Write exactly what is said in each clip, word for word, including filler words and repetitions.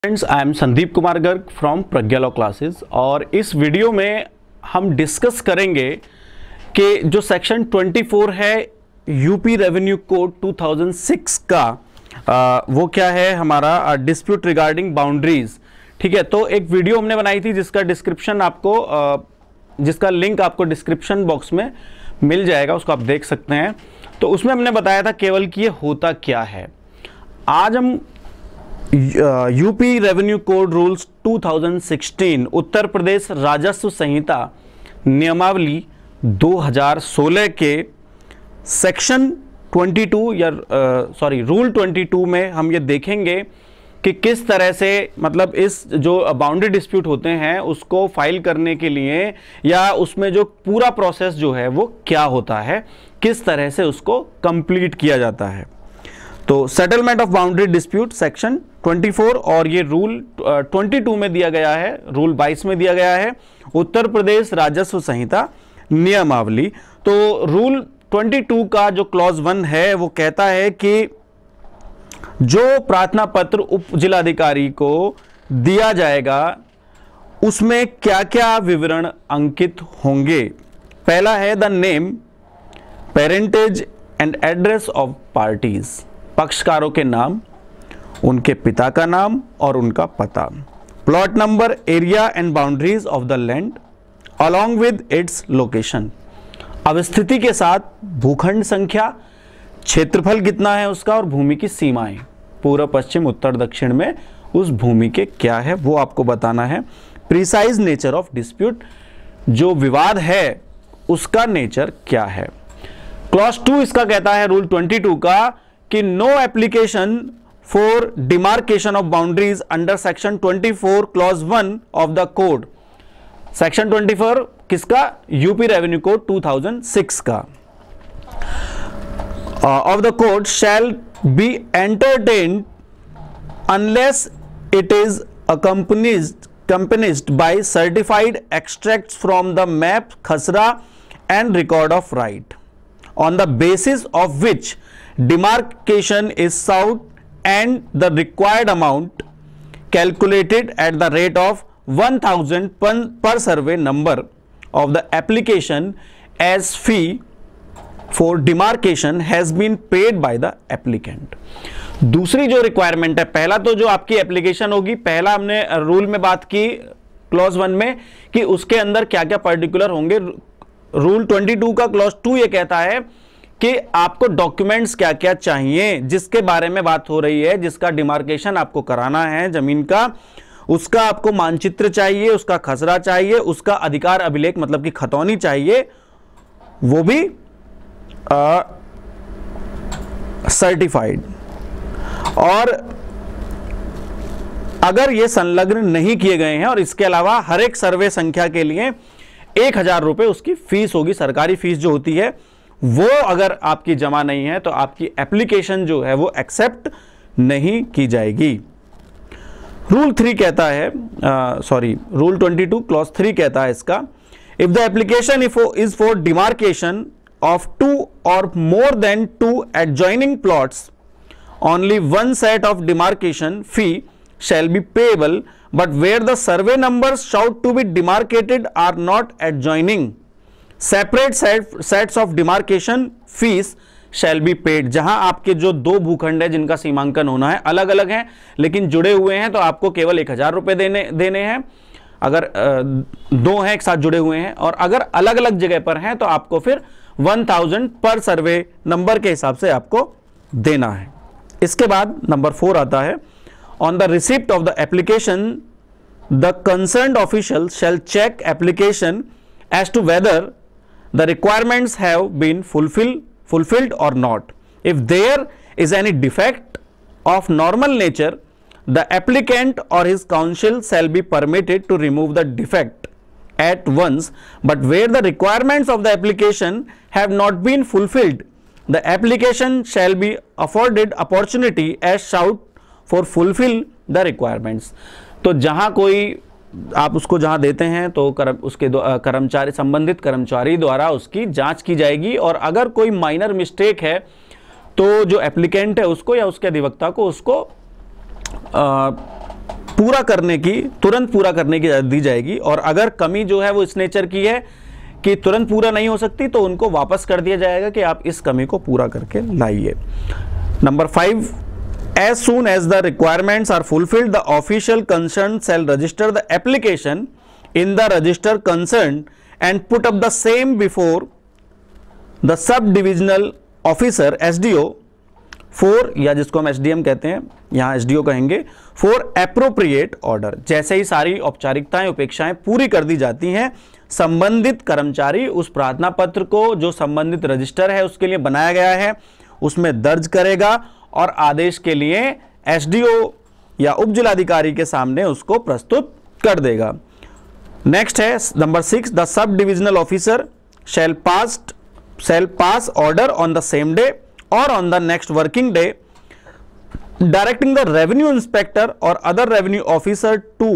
Friends, I am Sandeep Kumar Garg from Pragya law classes और इस video में हम डिस्कस करेंगे कि जो सेक्शन चौबीस है यूपी रेवेन्यू कोड दो हज़ार छह का आ, वो क्या है हमारा डिस्प्यूट रिगार्डिंग बाउंड्रीज। ठीक है, तो एक वीडियो हमने बनाई थी जिसका डिस्क्रिप्शन आपको आ, जिसका लिंक आपको डिस्क्रिप्शन बॉक्स में मिल जाएगा, उसको आप देख सकते हैं। तो उसमें हमने बताया था केवल कि ये होता क्या है। आज हम यूपी रेवेन्यू कोड रूल्स दो हज़ार सोलह उत्तर प्रदेश राजस्व संहिता नियमावली दो हज़ार सोलह के सेक्शन बाईस या सॉरी रूल बाईस में हम ये देखेंगे कि किस तरह से मतलब इस जो बाउंड्री डिस्प्यूट होते हैं उसको फाइल करने के लिए या उसमें जो पूरा प्रोसेस जो है वो क्या होता है, किस तरह से उसको कंप्लीट किया जाता है। तो settlement of boundary dispute section चौबीस और ये रूल बाईस में दिया गया है, रूल बाईस में दिया गया है उत्तर प्रदेश राजस्व संहिता नियमावली। तो रूल बाईस का जो क्लॉज वन है वो कहता है कि जो प्रार्थना पत्र उप जिलाधिकारी को दिया जाएगा उसमें क्या क्या विवरण अंकित होंगे। पहला है the name, parentage and address of parties, पक्षकारों के नाम, उनके पिता का नाम और उनका पता, plot number, area and boundaries of the land along with its location, अवस्थिति के साथ भूखंड संख्या, क्षेत्रफल कितना है उसका और भूमि की सीमाएं, पूर्व पश्चिम उत्तर दक्षिण में उस भूमि के क्या है वो आपको बताना है। प्रिसाइज नेचर ऑफ डिस्प्यूट, जो विवाद है उसका नेचर क्या है। क्लॉज टू इसका कहता है रूल बाईस का कि no application for demarcation of boundaries under section चौबीस clause one of the code. Section चौबीस किसका? यूपी रेवेन्यू कोड दो हज़ार छह का of the code shall be entertained unless it is accompanied accompanied by certified extracts from the map, khasra and record of right, on the basis of which demarcation is sought and the required amount calculated at the rate of one thousand per survey number of the application as fee for demarcation has been paid by the applicant। दूसरी जो requirement है, पहला तो जो आपकी application होगी, पहला हमने रूल में बात की क्लॉज वन में कि उसके अंदर क्या क्या पर्टिकुलर होंगे। रूल बाईस का क्लॉज टू ये कहता है कि आपको डॉक्यूमेंट्स क्या क्या चाहिए जिसके बारे में बात हो रही है, जिसका डिमार्केशन आपको कराना है जमीन का, उसका आपको मानचित्र चाहिए, उसका खसरा चाहिए, उसका अधिकार अभिलेख मतलब कि खतौनी चाहिए, वो भी सर्टिफाइड। और अगर ये संलग्न नहीं किए गए हैं और इसके अलावा हर एक सर्वे संख्या के लिए एक हजार रुपए उसकी फीस होगी, सरकारी फीस जो होती है वो अगर आपकी जमा नहीं है तो आपकी एप्लीकेशन जो है वो एक्सेप्ट नहीं की जाएगी। रूल थ्री कहता है सॉरी रूल बाईस क्लॉज थ्री कहता है इसका, if the application is for demarcation of two or more than two adjoining plots, only one set of demarcation fee shall be payable, but where the survey numbers shown to be demarcated are not adjoining, separate set, sets of demarcation fees shall be paid। जहां आपके जो दो भूखंड है जिनका सीमांकन होना है अलग अलग हैं लेकिन जुड़े हुए हैं तो आपको केवल एक हजार रुपए देने देने हैं। अगर दो हैं एक साथ जुड़े हुए हैं और अगर अलग अलग जगह पर हैं तो आपको फिर वन थाउजेंड पर सर्वे नंबर के हिसाब से आपको देना है। इसके बाद नंबर फोर आता है, on the receipt of the application the concerned official shall check application as to whether the requirements have been fulfil fulfilled or not. If there is any defect of normal nature the applicant or his counsel shall be permitted to remove the defect at once, but where the requirements of the application have not been fulfilled, the application shall be afforded opportunity as sought for fulfill the requirements। तो जहां कोई आप उसको जहां देते हैं तो कर्म उसके कर्मचारी संबंधित कर्मचारी द्वारा उसकी जांच की जाएगी और अगर कोई माइनर मिस्टेक है तो जो एप्लीकेंट है उसको या उसके अधिवक्ता को उसको पूरा करने की, तुरंत पूरा करने की दी जाएगी, और अगर कमी जो है वो इस नेचर की है कि तुरंत पूरा नहीं हो सकती तो उनको वापस कर दिया जाएगा कि आप इस कमी को पूरा करके लाइए। Number five, as soon as the requirements are fulfilled, the official concerned shall register the application in the register concerned and put up the same before the sub-divisional officer S D O for, या जिसको हम S D M कहते हैं, यहाँ S D O कहेंगे, for appropriate order। जैसे ही सारी औपचारिकताएं उपेक्षाएं पूरी कर दी जाती हैं, संबंधित कर्मचारी उस प्रार्थना पत्र को जो संबंधित रजिस्टर है उसके लिए बनाया गया है उसमें दर्ज करेगा और आदेश के लिए एसडीओ या उप जिलाधिकारी के सामने उसको प्रस्तुत कर देगा। नेक्स्ट है number six, the sub divisional officer shall pass shall pass order on the same day or on the next working day directing the revenue inspector or other revenue officer to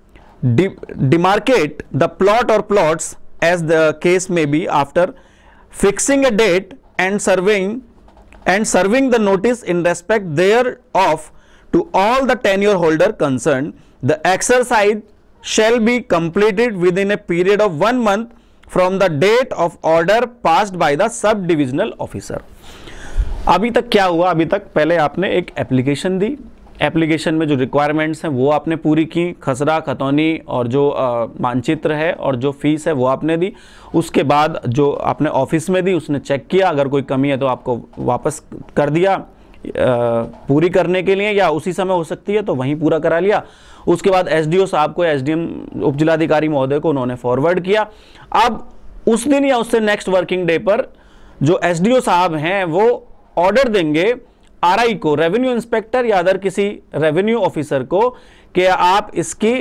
demarcate the plot or plots as the case may be after fixing a date and serving and serving the notice in respect thereof to all the tenure holder concerned. The exercise shall be completed within a period of one month from the date of order passed by the sub divisional officer. अभी तक क्या हुआ? अभी तक पहले आपने एक application दी, application में जो रिक्वायरमेंट्स हैं वो आपने पूरी की, खसरा खतौनी और जो आ, मानचित्र है और जो फीस है वो आपने दी। उसके बाद जो आपने ऑफिस में दी उसने चेक किया, अगर कोई कमी है तो आपको वापस कर दिया आ, पूरी करने के लिए, या उसी समय हो सकती है तो वहीं पूरा करा लिया। उसके बाद एसडीओ साहब को, एसडीएम उप जिलाधिकारी महोदय को उन्होंने फॉरवर्ड किया। अब उस दिन या उससे नेक्स्ट वर्किंग डे पर जो एसडीओ साहब हैं वो ऑर्डर देंगे आरआई को, रेवेन्यू इंस्पेक्टर या अदर किसी रेवेन्यू ऑफिसर को, कि आप इसकी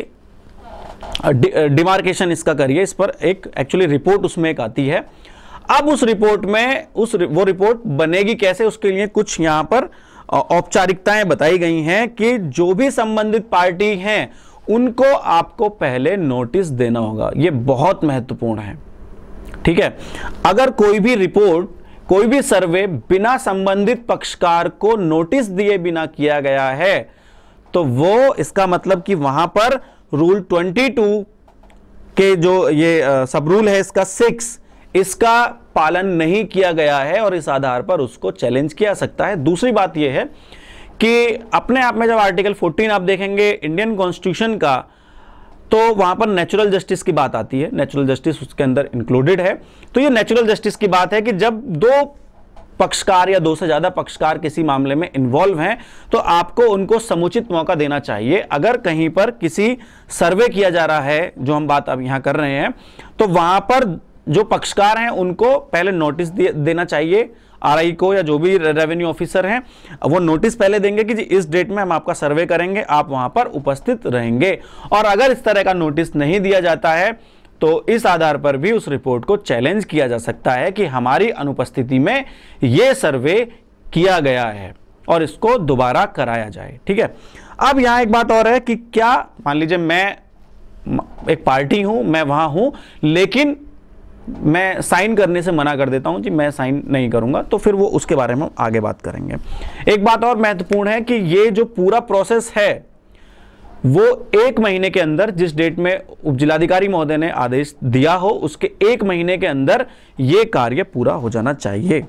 डिमार्केशन इसका करिए। इस पर एक एक्चुअली रिपोर्ट उसमें एक आती है। अब उस रिपोर्ट में उस वो रिपोर्ट बनेगी कैसे, उसके लिए कुछ यहां पर औपचारिकताएं बताई गई हैं कि जो भी संबंधित पार्टी हैं उनको आपको पहले नोटिस देना होगा। ये बहुत महत्वपूर्ण है, ठीक है। अगर कोई भी रिपोर्ट, कोई भी सर्वे बिना संबंधित पक्षकार को नोटिस दिए बिना किया गया है तो वो, इसका मतलब कि वहां पर रूल बाईस के जो ये सब रूल है इसका सिक्स, इसका पालन नहीं किया गया है और इस आधार पर उसको चैलेंज किया सकता है। दूसरी बात यह है कि अपने आप में जब आर्टिकल चौदह आप देखेंगे इंडियन कॉन्स्टिट्यूशन का, तो वहां पर नेचुरल जस्टिस की बात आती है, नेचुरल जस्टिस उसके अंदर इंक्लूडेड है। तो ये नेचुरल जस्टिस की बात है कि जब दो पक्षकार या दो से ज्यादा पक्षकार किसी मामले में इन्वॉल्व हैं तो आपको उनको समुचित मौका देना चाहिए। अगर कहीं पर किसी सर्वे किया जा रहा है, जो हम बात अब यहां कर रहे हैं, तो वहां पर जो पक्षकार हैं उनको पहले नोटिस देना चाहिए, आरआई को या जो भी रेवेन्यू ऑफिसर हैं वो नोटिस पहले देंगे कि जी इस डेट में हम आपका सर्वे करेंगे, आप वहां पर उपस्थित रहेंगे। और अगर इस तरह का नोटिस नहीं दिया जाता है तो इस आधार पर भी उस रिपोर्ट को चैलेंज किया जा सकता है कि हमारी अनुपस्थिति में यह सर्वे किया गया है और इसको दोबारा कराया जाए, ठीक है। अब यहां एक बात और है कि क्या, मान लीजिए मैं एक पार्टी हूं, मैं वहां हूं, लेकिन मैं साइन करने से मना कर देता हूं, जी मैं साइन नहीं करूंगा, तो फिर वो उसके बारे में हम आगे बात करेंगे। एक बात और महत्वपूर्ण है कि ये जो पूरा प्रोसेस है वो एक महीने के अंदर, जिस डेट में उपजिलाधिकारी महोदय ने आदेश दिया हो उसके एक महीने के अंदर ये कार्य पूरा हो जाना चाहिए।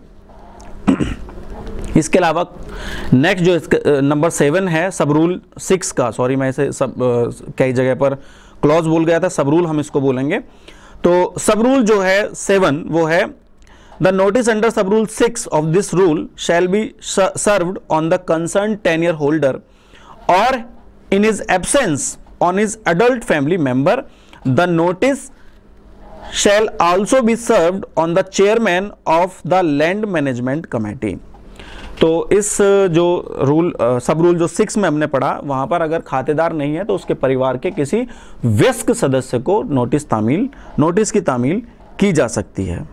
इसके अलावा नेक्स्ट जो नंबर सेवन है सब रूल सिक्स का, सॉरी मैं इसे सब कई जगह पर क्लॉज बोल गया था, सब रूल हम इसको बोलेंगे। तो सब रूल जो है सेवन वो है, the notice under sub rule six of this rule shall be served on the concern tenure holder or in his absence on his adult family member. The notice shall also be served on the chairman of the land management committee. तो इस जो rule सब rule जो six में हमने पढ़ा, वहां पर अगर खातेदार नहीं है तो उसके परिवार के किसी वयस्क सदस्य को नोटिस तामील नोटिस की तामील की जा सकती है।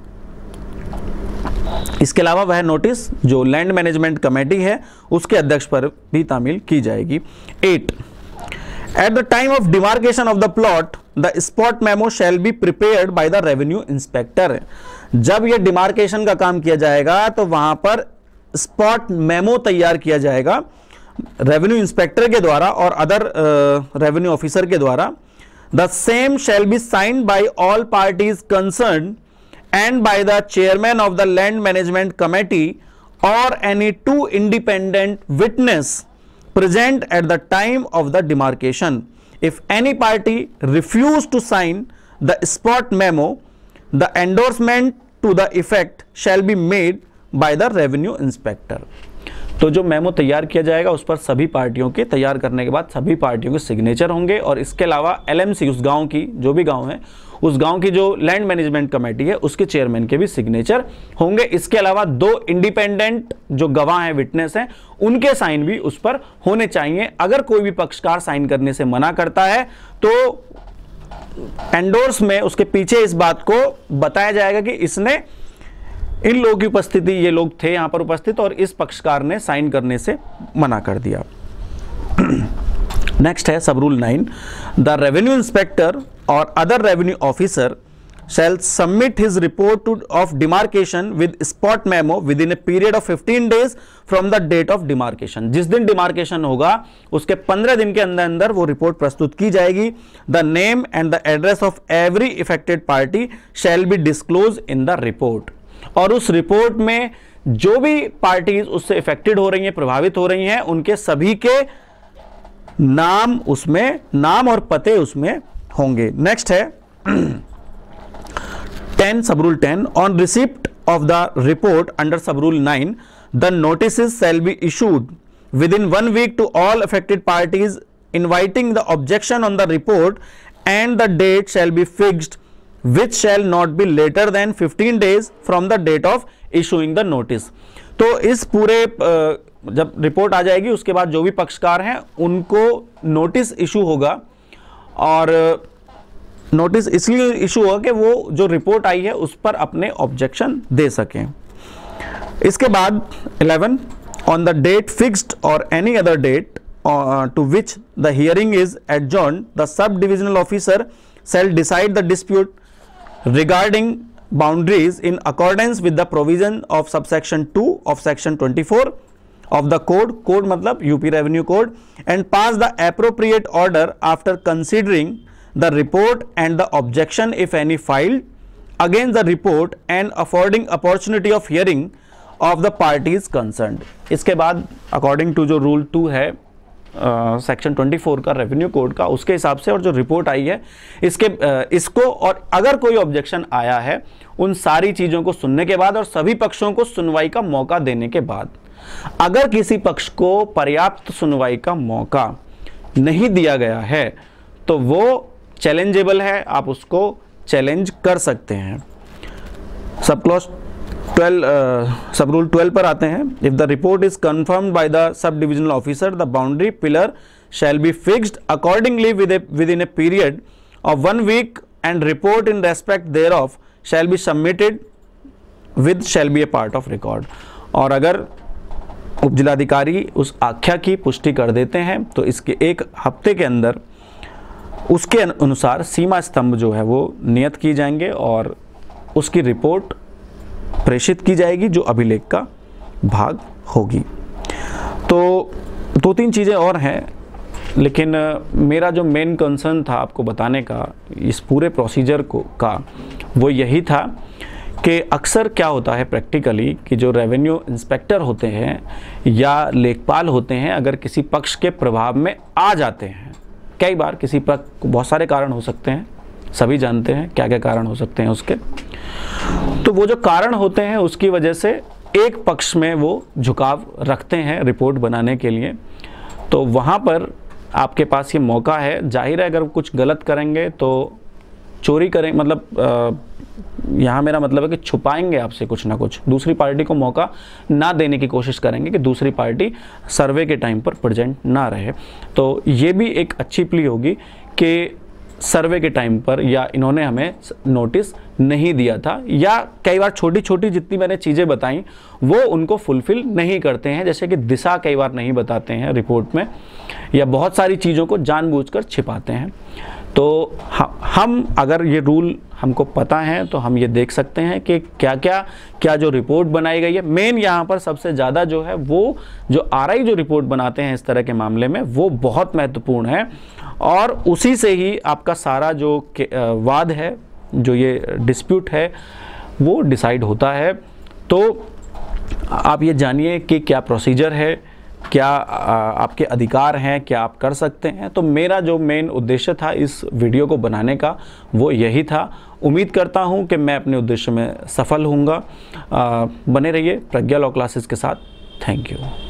इसके अलावा वह नोटिस जो लैंड मैनेजमेंट कमेटी है उसके अध्यक्ष पर भी तामील की जाएगी। At, at the time of demarcation of the plot the spot memo shall be prepared by the revenue inspector. जब यह डिमार्केशन का काम किया जाएगा तो वहां पर स्पॉट मेमो तैयार किया जाएगा रेवेन्यू इंस्पेक्टर के द्वारा और अदर रेवेन्यू ऑफिसर के द्वारा, the same shall be signed by all parties concern and by the chairman of the land management committee or any two independent witness present at the time of the demarcation. If any party refuse to sign the spot memo, the endorsement to the effect shall be made by the revenue inspector. तो जो memo तैयार किया जाएगा उस पर सभी पार्टियों के तैयार करने के बाद सभी पार्टियों के सिग्नेचर होंगे और इसके अलावा एलएमसी, उस गांव की, जो भी गांव है उस गांव की जो लैंड मैनेजमेंट कमेटी है उसके चेयरमैन के भी सिग्नेचर होंगे। इसके अलावा दो इंडिपेंडेंट जो गवाह हैं, विटनेस हैं, उनके साइन भी उस पर होने चाहिए। अगर कोई भी पक्षकार साइन करने से मना करता है तो एंडोर्स में उसके पीछे इस बात को बताया जाएगा कि इसने, इन लोगों की उपस्थिति, ये लोग थे यहां पर उपस्थित और इस पक्षकार ने साइन करने से मना कर दिया। नेक्स्ट है sub rule nine, the revenue inspector or other revenue officer shall submit his report to of demarcation with spot memo within a period of fifteen days from the date of demarcation. जिस दिन demarcation होगा उसके पंद्रह दिन के अंदर अंदर वो रिपोर्ट प्रस्तुत की जाएगी। The name and the address of every affected party shall be disclosed in the report. और उस रिपोर्ट में जो भी पार्टीज उससे इफेक्टेड हो रही हैं, प्रभावित हो रही हैं, उनके सभी के नाम उसमें, नाम और पते उसमें होंगे। नेक्स्ट है ten, sub rule ten, on receipt of the report under sub rule nine, the notices shall be issued within one week to all affected parties inviting the objection on the report, and the date shall be fixed which shall not be later than fifteen days from the date of issuing the notice. तो इस पूरे जब report आ जाएगी उसके बाद जो भी पक्षकार हैं उनको नोटिस इशू होगा, और नोटिस इसलिए इशू होगा कि वो जो रिपोर्ट आई है उस पर अपने ऑब्जेक्शन दे सकें। इसके बाद eleven, on the date fixed or any other date to which the hearing is adjourned, the sub divisional officer shall decide the dispute regarding boundaries in accordance with the provision of subsection two of section twenty-four of the code, code मतलब UP revenue code, and pass the appropriate order after considering the report and the objection if any filed against the report and affording opportunity of hearing of the parties concerned. इसके बाद according to जो rule two है section uh, चौबीस का revenue code का, उसके हिसाब से और जो रिपोर्ट आई है इसके uh, इसको, और अगर कोई ऑब्जेक्शन आया है उन सारी चीज़ों को सुनने के बाद और सभी पक्षों को सुनवाई का मौका देने के बाद, अगर किसी पक्ष को पर्याप्त सुनवाई का मौका नहीं दिया गया है तो वो चैलेंजेबल है, आप उसको चैलेंज कर सकते हैं। Sub clause twelve sub rule twelve पर आते हैं। If the report is confirmed by the sub divisional officer, the boundary pillar shall be fixed accordingly within a period of one week and report in respect thereof shall be submitted with shall be a part of record. और अगर उपजिलाधिकारी उस आख्या की पुष्टि कर देते हैं तो इसके एक हफ्ते के अंदर उसके अनुसार सीमा स्तंभ जो है वो नियत की जाएंगे और उसकी रिपोर्ट प्रेषित की जाएगी जो अभिलेख का भाग होगी। तो दो तीन चीज़ें और हैं, लेकिन मेरा जो मेन कंसर्न था आपको बताने का इस पूरे प्रोसीजर को का वो यही था कि अक्सर क्या होता है प्रैक्टिकली कि जो रेवेन्यू इंस्पेक्टर होते हैं या लेखपाल होते हैं, अगर किसी पक्ष के प्रभाव में आ जाते हैं, कई बार किसी पक्ष बहुत सारे कारण हो सकते हैं, सभी जानते हैं क्या क्या कारण हो सकते हैं उसके, तो वो जो कारण होते हैं उसकी वजह से एक पक्ष में वो झुकाव रखते हैं रिपोर्ट बनाने के लिए। तो वहाँ पर आपके पास ये मौका है, जाहिर है अगर कुछ गलत करेंगे तो चोरी करें, मतलब यहाँ मेरा मतलब है कि छुपाएंगे आपसे कुछ ना कुछ, दूसरी पार्टी को मौका ना देने की कोशिश करेंगे कि दूसरी पार्टी सर्वे के टाइम पर प्रेजेंट ना रहे। तो ये भी एक अच्छी प्ली होगी कि सर्वे के टाइम पर या इन्होंने हमें नोटिस नहीं दिया था, या कई बार छोटी छोटी जितनी मैंने चीज़ें बताई वो उनको फुलफिल नहीं करते हैं, जैसे कि दिशा कई बार नहीं बताते हैं रिपोर्ट में, या बहुत सारी चीज़ों को जानबूझकर छिपाते हैं। तो हम अगर ये रूल हमको पता है तो हम ये देख सकते हैं कि क्या क्या क्या जो रिपोर्ट बनाई गई है। मेन यहाँ पर सबसे ज़्यादा जो है वो जो आरआई जो रिपोर्ट बनाते हैं इस तरह के मामले में वो बहुत महत्वपूर्ण है, और उसी से ही आपका सारा जो वाद है, जो ये डिस्प्यूट है, वो डिसाइड होता है। तो आप ये जानिए कि क्या प्रोसीजर है, क्या आपके अधिकार हैं, क्या आप कर सकते हैं। तो मेरा जो मेन उद्देश्य था इस वीडियो को बनाने का वो यही था। उम्मीद करता हूं कि मैं अपने उद्देश्य में सफल होऊंगा। बने रहिए प्रज्ञा लॉ क्लासेस के साथ। Thank you.